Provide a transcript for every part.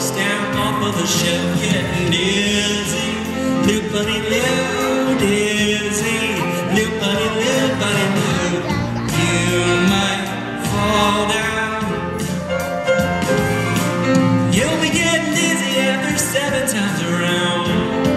books down off of the shelf, getting dizzy. Loop buddy loo, dizzy. Loop buddy loo, you might fall down. You'll be getting dizzy after 7 times around.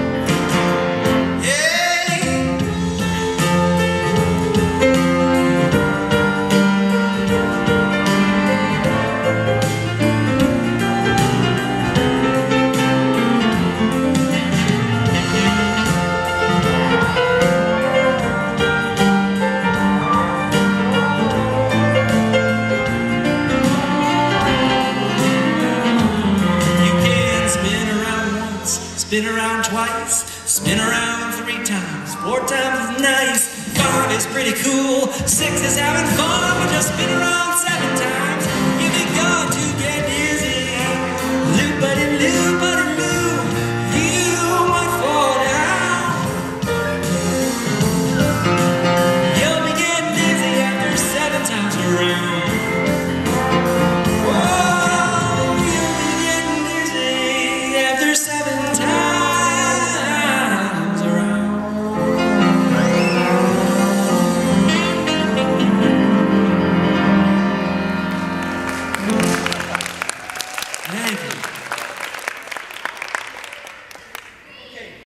Spin around twice, spin around 3 times, 4 times is nice, 5 is pretty cool, 6 is having fun, but just spin around 7 times, you'll be going to get dizzy. Loop buddy,